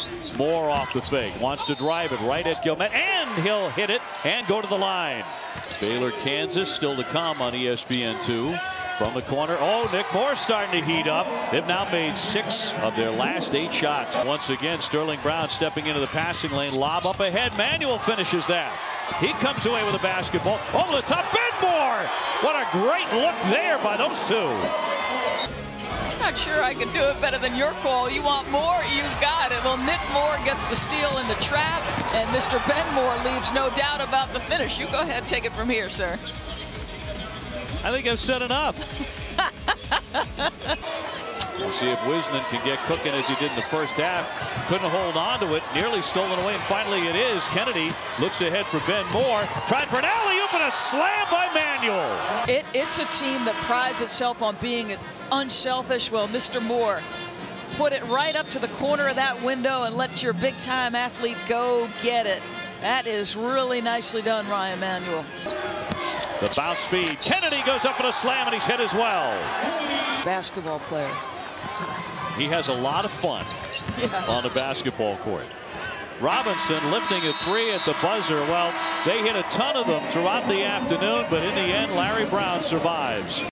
Moore off the fake. Wants to drive it right at Gilmet. And he'll hit it and go to the line. Baylor, Kansas still to come on ESPN2. From the corner. Oh, Nick Moore starting to heat up. They've now made 6 of their last 8 shots. Once again, Sterling Brown stepping into the passing lane. Lob up ahead. Manuel finishes that. He comes away with a basketball. Over the top. Ben Moore. What a great look there by those two. Not sure I can do it better than your call. You want more? You've got it. Well, Nick Moore gets the steal in the trap, and Mr. Ben Moore leaves no doubt about the finish. You go ahead, take it from here, sir. I think I've said enough. We'll see if Wisnan can get cooking as he did in the first half. Couldn't hold on to it. Nearly stolen away, and finally it is. Kennedy looks ahead for Ben Moore. Tried for an alley-oop and a slam by Manuel. It's a team that prides itself on being unselfish. Well, Mr. Moore put it right up to the corner of that window and let your big-time athlete go get it. That is really nicely done, Ryan Manuel. The bounce speed. Kennedy goes up for a slam, and he's hit as well. Basketball player. He has a lot of fun on the basketball court. Robinson lifting a 3 at the buzzer. Well, they hit a ton of them throughout the afternoon, but in the end, Larry Brown survives.